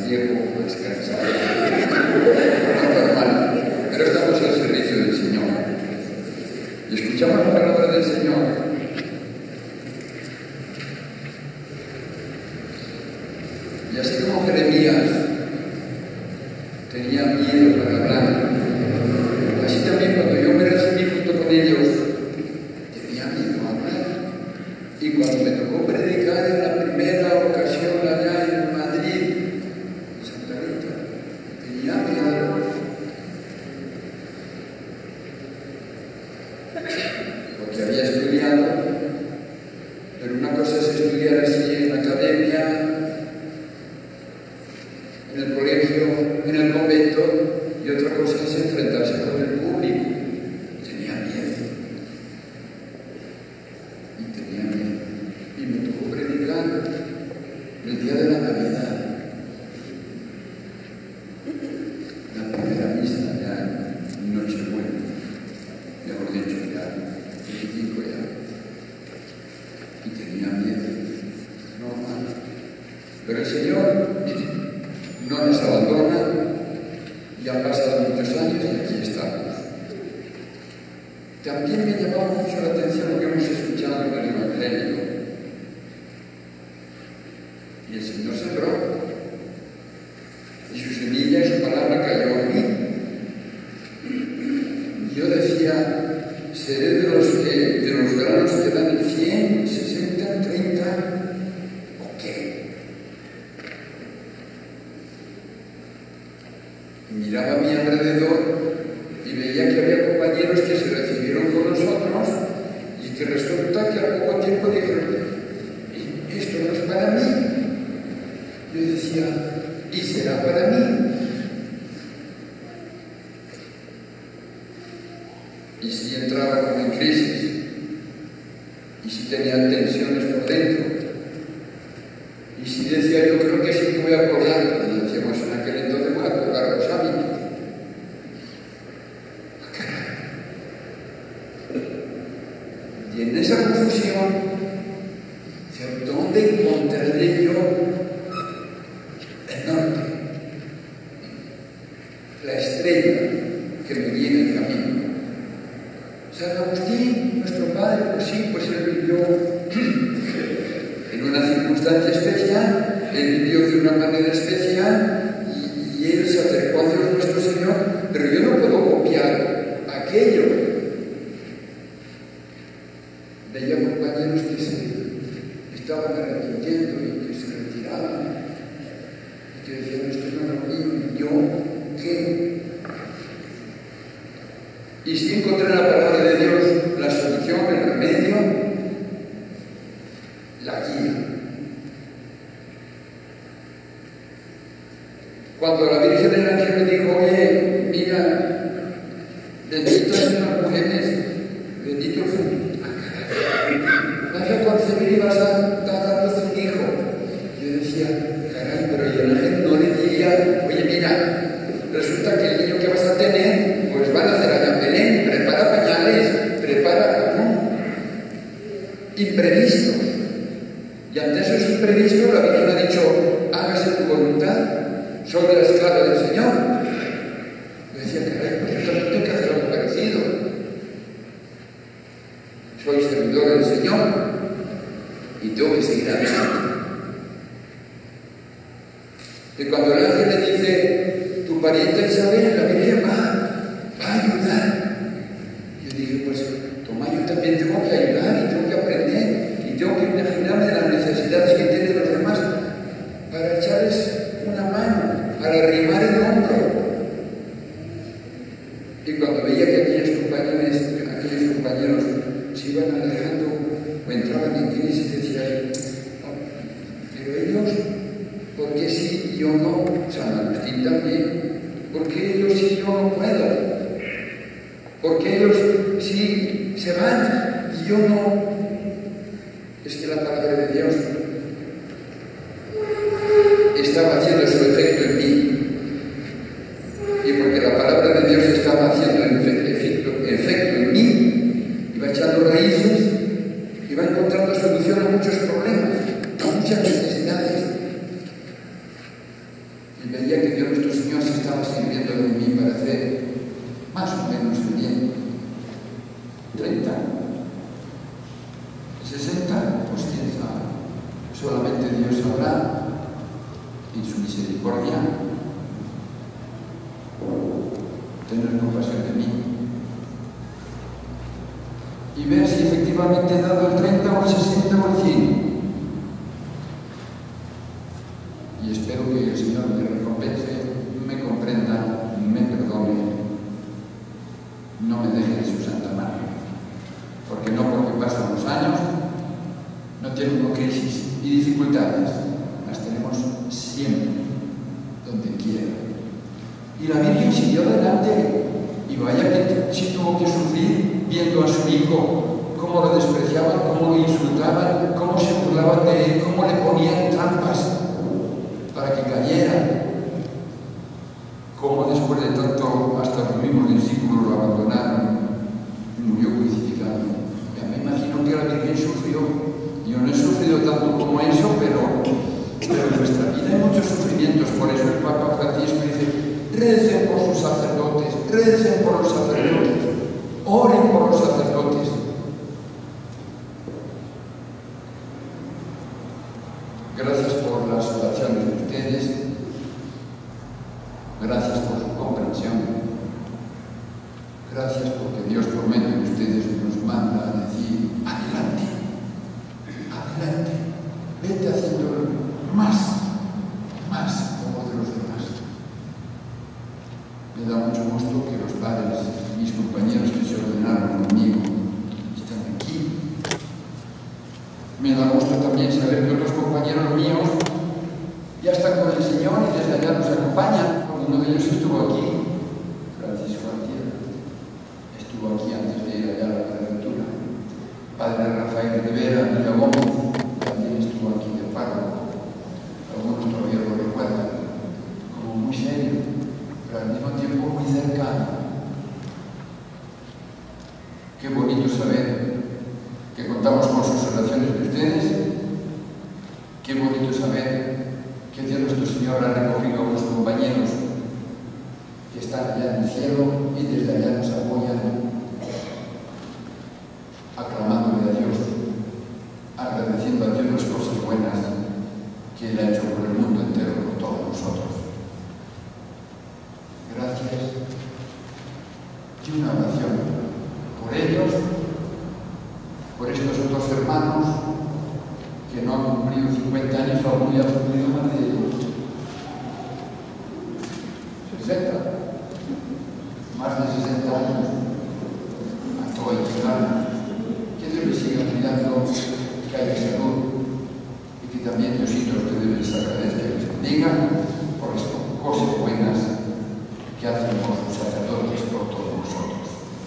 más viejo, más cansado. No normal, pero estamos al servicio del Señor. Y escuchamos la palabra del Señor. Y así como Jeremías tenía miedo para hablar, así también cuando yo me recibí junto con ellos, tenía miedo a hablar. Y cuando me tocó predicar en la primera ocasión allá en Madrid, en Santa Rita, tenía miedo. Porque había estudiado, pero una cosa es estudiar así en la academia, en el colegio, en el convento, y otra cosa es enfrentarse con el público. Tenía miedo. Y me tocó predicar el día de la Navidad. La primera misa ya en Nochebuena. Mejor dicho, ya 25 ya. Y tenía miedo. Normal. Pero el Señor no nos abandona, y han pasado muchos años y aquí estamos. También me llamaba mucho la atención lo que hemos escuchado en el Evangelio. Y el Señor sembró, y su semilla y su palabra cayó en mí. Y yo decía, seré de los granos que dan 100, 60, 30, ¿o qué? Miraba a mi alrededor y veía que había compañeros que se recibieron con nosotros y que resulta que al poco tiempo dijeron, esto no es para mí. Yo decía, ¿y será para mí? Y si entraba como en crisis, y si tenía tensiones por dentro, y si decía, yo creo que sí que voy a colgar, y decíamos en aquel entonces, voy a colgar los hábitos. Y en esa confusión, ¿dónde encontraré yo el norte? La estrella que me guía en el camino. San Agustín, nuestro padre, pues sí, pues él vivió en una circunstancia especial, él vivió de una manera especial y él se acercó a Dios nuestro Señor, pero yo no puedo copiar aquello. Veía compañeros que se estaban arrepintiendo y que se retiraban y que decían, esto no es lo mío, ¿y yo qué? Y si encontré en la palabra de Dios la solución, el remedio, la guía. Cuando la Virgen del Ángel me dijo, oye, mira, bendito son las mujeres, bendito son. Vas a concebir y vas a dar a luz un hijo. Yo decía, caray, pero y el ángel no le diría, oye, mira, resulta que el niño que vas a tener, pues van a hacer allá en Belén, prepara pañales, prepara, ¿no? Imprevisto. Y ante esos imprevistos, la Virgen ha dicho, hágase tu voluntad, soy la esclava del Señor. Yo decía, caray, pues yo también tengo que hacer algo parecido. Soy servidor del Señor y tengo que seguir adelante. Y cuando el ángel le dice, tu pariente Isabel, la Virgen va a ayudar. Yo dije, pues, toma, yo también tengo que ayudar y tengo que aprender y tengo que imaginarme de las necesidades que tienen los demás para echarles una mano, para arrimar el hombro. Y cuando veía que aquellos compañeros se iban alejando o entraban en crisis, decía, pero ellos, ¿por qué sí y yo no? San Agustín también. ¿Por qué ellos sí y yo no puedo? ¿Por qué ellos sí se van y yo no? Es que la palabra de Dios estaba haciendo su efecto en mí. Y porque la palabra de Dios estaba haciendo efecto en mí, iba echando raíces, iba encontrando solución a muchos problemas, a muchas necesidades. y veía que Dios nuestro Señor se estaba sirviendo de mí para hacer más o menos el bien. 30, 60, pues quién sabe. Solamente Dios sabrá, en su misericordia, tener compasión de mí y ver si efectivamente he dado el 30 o el 60 o el 100. Y espero que el Señor me recompense, me comprenda, me perdone, no me deje de su santa mano. Porque no porque pasan los años, no tenemos crisis y dificultades, las tenemos siempre, donde quiera. Y la Virgen siguió adelante, y vaya que sí tuvo que sufrir viendo a su hijo, cómo lo despreciaban, cómo lo insultaban, cómo se burlaban de él, cómo le ponían trampas para que cayera, cómo después de tanto hasta los mismos discípulos lo abandonaron y murió crucificado. Ya me imagino que la Virgen sufrió. Yo no he sufrido tanto como eso, pero en nuestra vida hay muchos sufrimientos. Por eso el Papa Francisco dice: recen por sus sacerdotes, recen por los sacerdotes, oren por los sacerdotes. Gracias por las oraciones de ustedes, gracias por su comprensión, gracias porque Dios por medio de ustedes nos manda a decir: adelante, adelante, vete haciendo más como de los demás. Me da mucho gusto que los padres, mis compañeros que se ordenaron conmigo, están aquí. Me da gusto también saber que otros compañeros míos ya están con el Señor y desde allá nos acompañan. Uno de ellos estuvo aquí, Francisco Antier, estuvo aquí antes de ir allá a la prefectura. Padre Rafael Rivera Villa Gómez también estuvo aquí de párroco. Algunos todavía lo recuerdan, como muy serio, pero al mismo tiempo muy cercano. Qué bonito saber que contamos con sus oraciones de ustedes. Qué bonito saber que Dios nuestro Señor ha recogido a nuestros compañeros que están allá en el cielo y desde allá nos apoyan, aclamándole a Dios, agradeciendo a Dios las cosas buenas que Él ha hecho por el mundo entero, por todos nosotros. Gracias. Y una oración por ellos, por estos otros hermanos que no han cumplido 50 años, algunos ya han cumplido más de 60, más de 60 años, a todo el ciudadano. Que Dios les siga cuidando, que haya salud y que también Diosito ustedes les agradezca y les bendiga por estas cosas buenas que hacen por sus sacerdotes, por todos nosotros.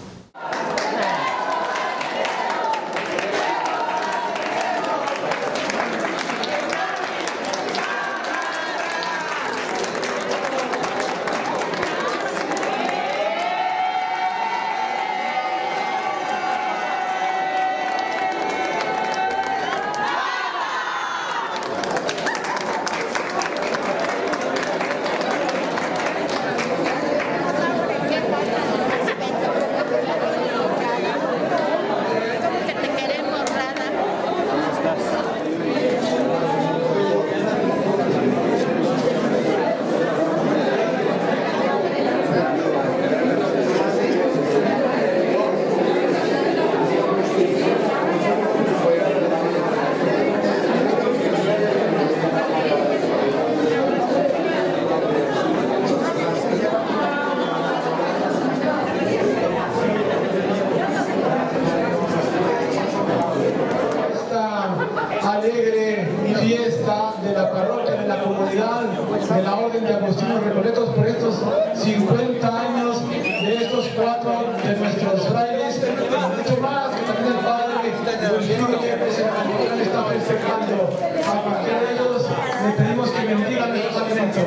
Alegre fiesta de la parroquia, de la comunidad, de la Orden de Agustinos Recoletos por estos 50 años de estos 4 de nuestros frailes, mucho más que también el Padre que se está festejando. A cualquiera de ellos le pedimos que bendiga nuestros alimentos.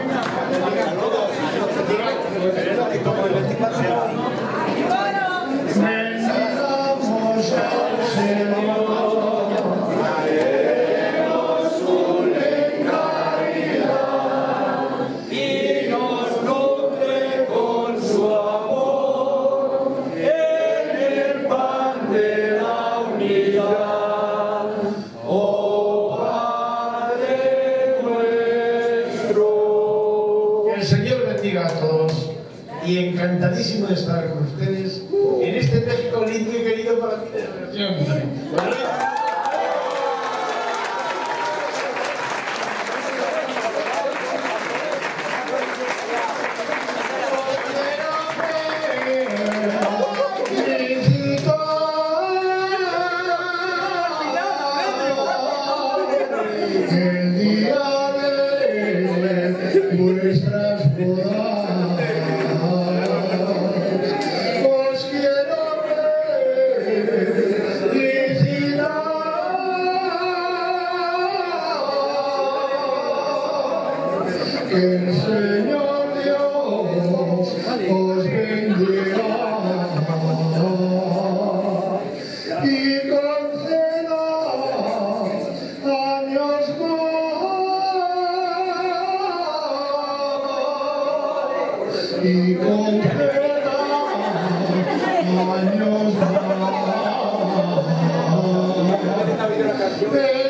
Bendicamos al Señor. bendiga a todos y encantadísimo de estar con ustedes en este México lindo y querido para mí de diversión. El día de vuestras bodas os quiero felicitar. Que el Señor Dios os bendiga y conceda años más y conceda años más.